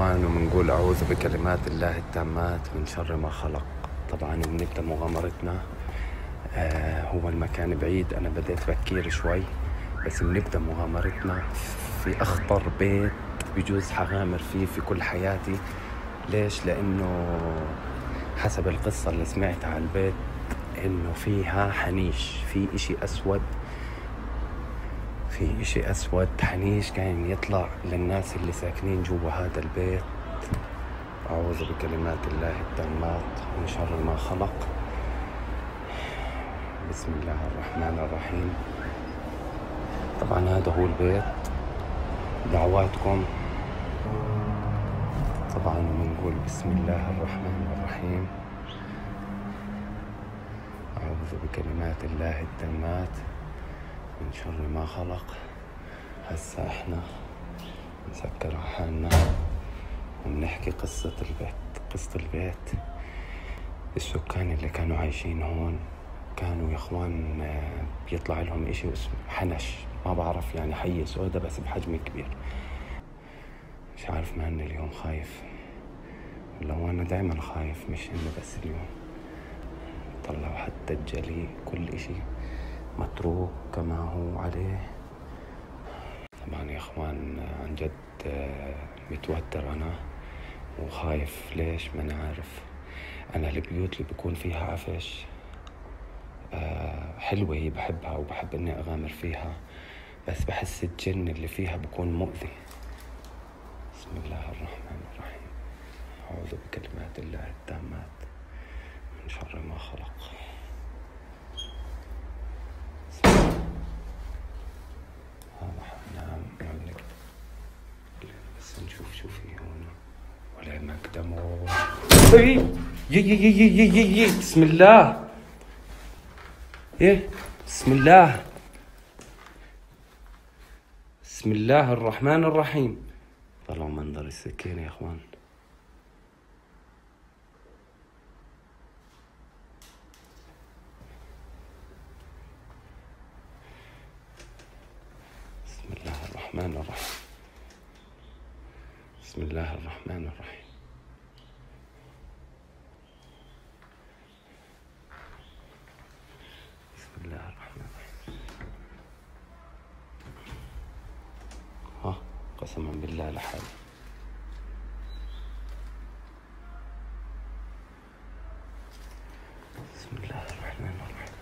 طبعا وبنقول أعوذ بكلمات الله التامات من شر ما خلق. طبعا بنبدأ مغامرتنا. هو المكان بعيد، أنا بديت بكير شوي، بس بنبدأ مغامرتنا في أخطر بيت بجوز حغامر فيه في كل حياتي. ليش؟ لأنه حسب القصة اللي سمعتها على البيت إنه فيها حنيش، في إشي أسود حنيش كان يطلع للناس اللي ساكنين جوا هذا البيت. أعوذ بكلمات الله التامات من شر ما خلق. بسم الله الرحمن الرحيم. طبعا هذا هو البيت، دعواتكم. طبعا بنقول بسم الله الرحمن الرحيم. أعوذ بكلمات الله التامات من شر ما خلق. هسا احنا نسكر حالنا وبنحكي قصة البيت. السكان اللي كانوا عايشين هون كانوا يا اخوان بيطلع لهم اشي اسمه حنش، ما بعرف يعني حية سودة بس بحجم كبير. مش عارف ما اني اليوم خايف، ولا هو انا دايما خايف، مش انه بس اليوم. طلعوا حتى الجلي، كل اشي متروك كما هو عليه. طبعا يا اخوان عن جد متوتر انا وخايف. ليش؟ ما انا عارف. انا البيوت اللي بيكون فيها عفش حلوة، هي بحبها وبحب اني اغامر فيها، بس بحس الجن اللي فيها بيكون مؤذي. بسم الله الرحمن الرحيم. أعوذ بكلمات الله التامات من شر ما خلق. نعم نعملك بس نشوف شو في هون ولا مقدمه. يي بسم الله. بسم الله. بسم الله الرحمن الرحيم. طلعوا منظر السكينة يا اخوان. بسم الله الرحمن الرحيم. بسم الله الرحمن الرحيم. بسم الله الرحمن الرحيم. قسما بالله لحالي. بسم الله الرحمن الرحيم.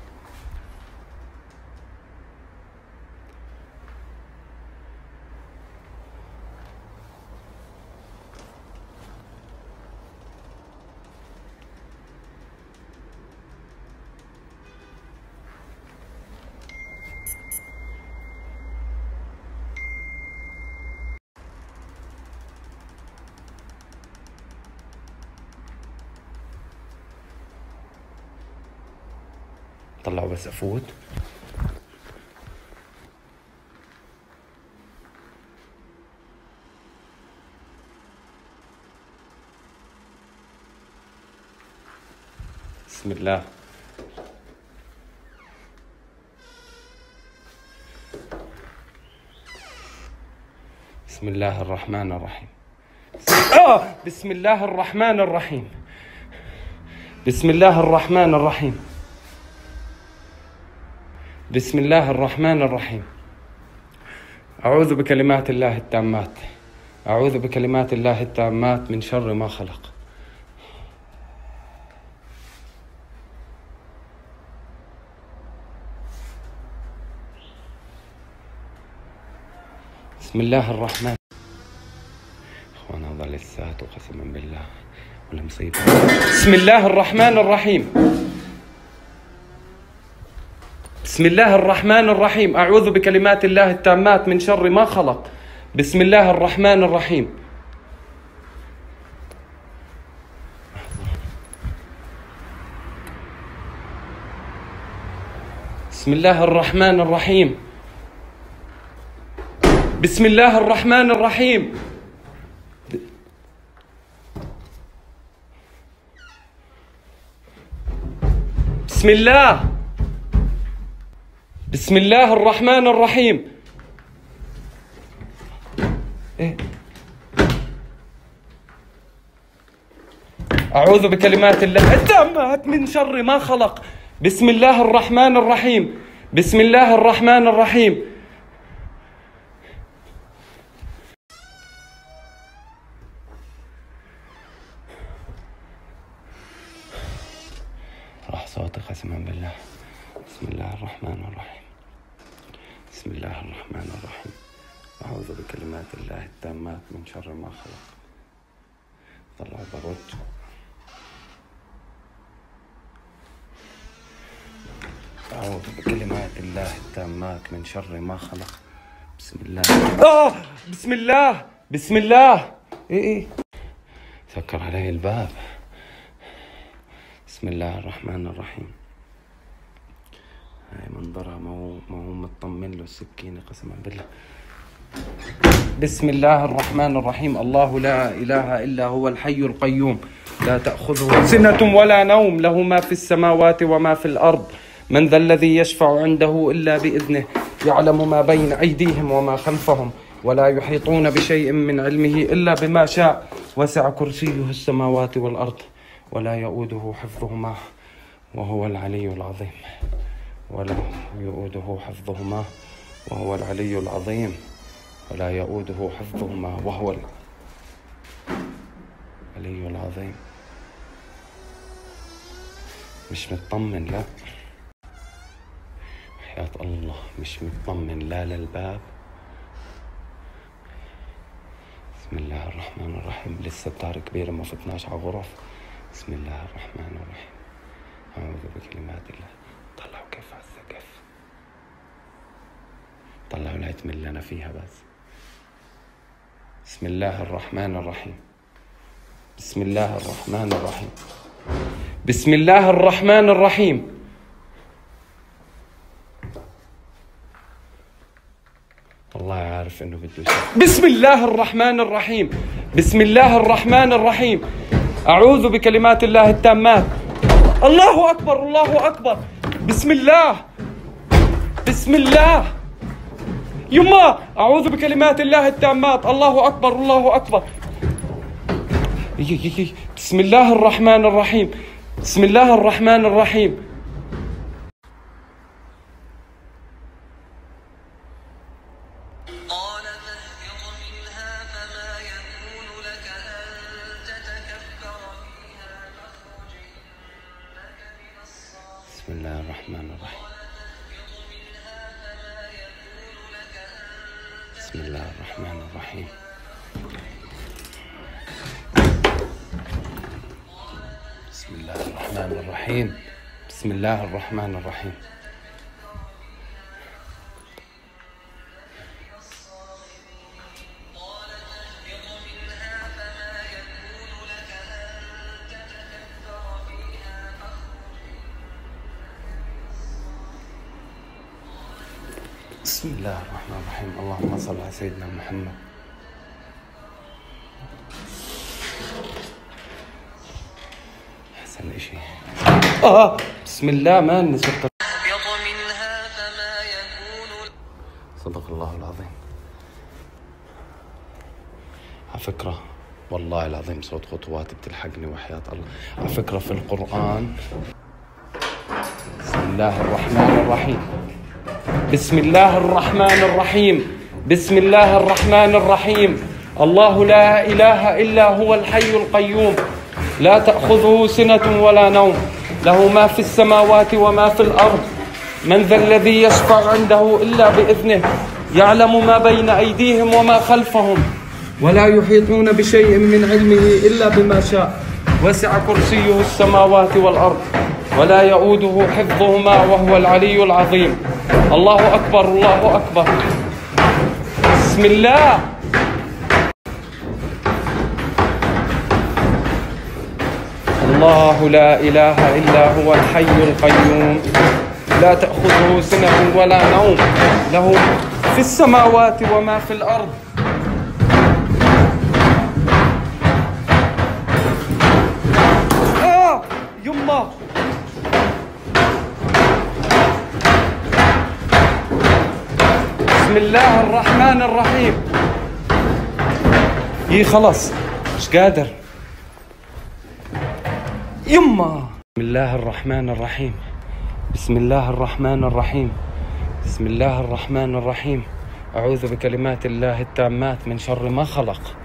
طلعوا بس أفوت. بسم الله. بسم الله الرحمن الرحيم. بسم الله الرحمن الرحيم. بسم الله الرحمن الرحيم. بسم الله الرحمن الرحيم. أعوذ بكلمات الله التامات. أعوذ بكلمات الله التامات من شر ما خلق. بسم الله الرحمن. اخوان هذا لساته قسما بالله ولا مصيبة. بسم الله الرحمن الرحيم. بسم الله الرحمن الرحيم. أعوذ بكلمات الله التامات من شر ما خلق. بسم الله الرحمن الرحيم. بسم الله الرحمن الرحيم. بسم الله الرحمن الرحيم. بسم الله. بسم الله الرحمن الرحيم. أعوذ بكلمات الله التامات من شر ما خلق. بسم الله الرحمن الرحيم. بسم الله الرحمن الرحيم. راح صوتي قسما بالله. بسم الله الرحمن الرحيم. بسم الله الرحمن الرحيم. أعوذ بكلمات الله التامات من شر ما خلق. طلع برج. أعوذ بكلمات الله التامات من شر ما خلق. بسم الله. بسم الله. بسم الله. إيه سكر علي الباب. بسم الله الرحمن الرحيم. هاي منظرها ما هو مطمن له السكينة قسما بالله. بسم الله الرحمن الرحيم. الله لا إله إلا هو الحي القيوم لا تأخذه سنة ولا نوم له ما في السماوات وما في الأرض من ذا الذي يشفع عنده إلا بإذنه يعلم ما بين أيديهم وما خلفهم ولا يحيطون بشيء من علمه إلا بما شاء وسع كرسيه السماوات والأرض ولا يؤوده حفظهما وهو العلي العظيم. ولا يؤوده حفظهما وهو العلي العظيم. ولا يؤوده حفظهما وهو العلي العظيم. مش مطمن لا حياة الله، مش مطمن لا للباب. بسم الله الرحمن الرحيم. لسه الدار كبيرة ما فتناش على غرف. بسم الله الرحمن الرحيم. أعوذ بكلمات الله. طلعوا كيف على السقف، طلعوا لا يتمل لنا فيها بس. بسم الله الرحمن الرحيم. بسم الله الرحمن الرحيم. بسم الله الرحمن الرحيم. والله عارف انه بده شيء. بسم الله الرحمن الرحيم. بسم الله الرحمن الرحيم. اعوذ بكلمات الله التامات. الله اكبر الله اكبر. بسم الله. بسم الله. يما اعوذ بكلمات الله التامات. الله اكبر الله اكبر. بسم الله الرحمن الرحيم. بسم الله الرحمن الرحيم. قال فاهبط منها فما يكون لك أن تتكبر فيها فاخرج إنك من الصاغرين. بسم الله الرحمن الرحيم. بسم الله الرحمن الرحيم. بسم الله الرحمن الرحيم. بسم الله الرحمن الرحيم. بسم الله الرحمن الرحيم. اللهم صل على سيدنا محمد. أحسن إشي. بسم الله ما نسبت. منها فما يكون. صدق الله العظيم. على فكرة والله العظيم صوت خطوات بتلحقني وحياة الله. على فكرة في القرآن. بسم الله الرحمن الرحيم. بسم الله الرحمن الرحيم. بسم الله الرحمن الرحيم. الله لا إله إلا هو الحي القيوم لا تأخذه سنة ولا نوم له ما في السماوات وما في الأرض من ذا الذي يشفع عنده إلا بإذنه يعلم ما بين أيديهم وما خلفهم ولا يحيطون بشيء من علمه إلا بما شاء وسع كرسيه السماوات والأرض ولا يؤوده حفظهما وهو العلي العظيم. الله أكبر الله أكبر. بسم الله. الله لا إله إلا هو الحي القيوم لا تأخذه سنة ولا نوم له في السماوات وما في الأرض. يما بسم الله الرحمن الرحيم. خلص مش قادر. يما. بسم الله الرحمن الرحيم. بسم الله الرحمن الرحيم. بسم الله الرحمن الرحيم. أعوذ بكلمات الله التامات من شر ما خلق.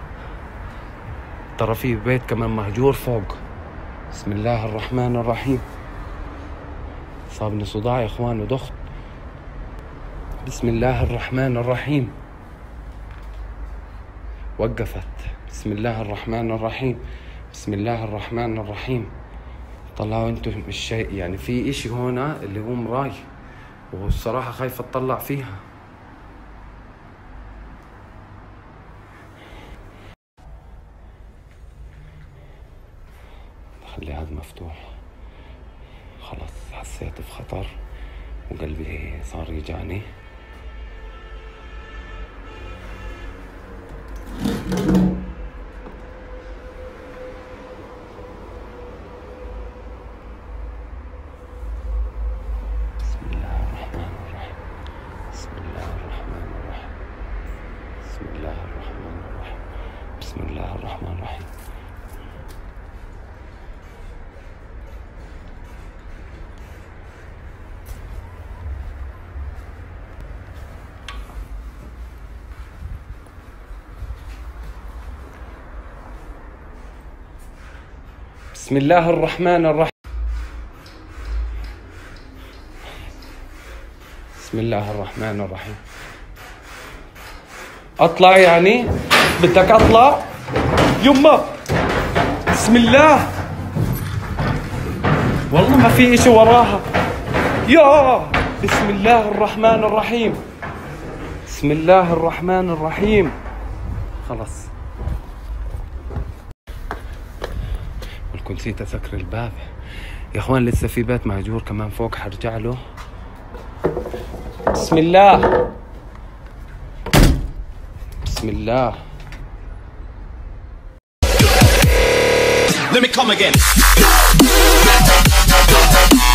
ترى في بيت كمان مهجور فوق. بسم الله الرحمن الرحيم. صابني صداع يا اخوان ودخت. بسم الله الرحمن الرحيم. وقفت. بسم الله الرحمن الرحيم. بسم الله الرحمن الرحيم. طلعوا انتم الشيء يعني في اشي هنا اللي هو مراي، والصراحة خايف اطلع فيها. خلي هذا مفتوح. خلاص حسيت بخطر وقلبي صار يجاني. بسم الله الرحمن الرحيم. بسم الله الرحمن الرحيم. بسم الله الرحمن الرحيم. بسم الله الرحمن الرحيم. بسم الله الرحمن الرحيم. بسم الله الرحمن الرحيم. اطلع يعني؟ بدك اطلع؟ يما بسم الله. والله ما في اشي وراها. يا بسم الله الرحمن الرحيم. بسم الله الرحمن الرحيم. خلص كنت نسيت اسكر الباب يا اخوان. لسه في بيت مهجور كمان فوق، حرجع له. بسم الله. بسم الله. Let me come again.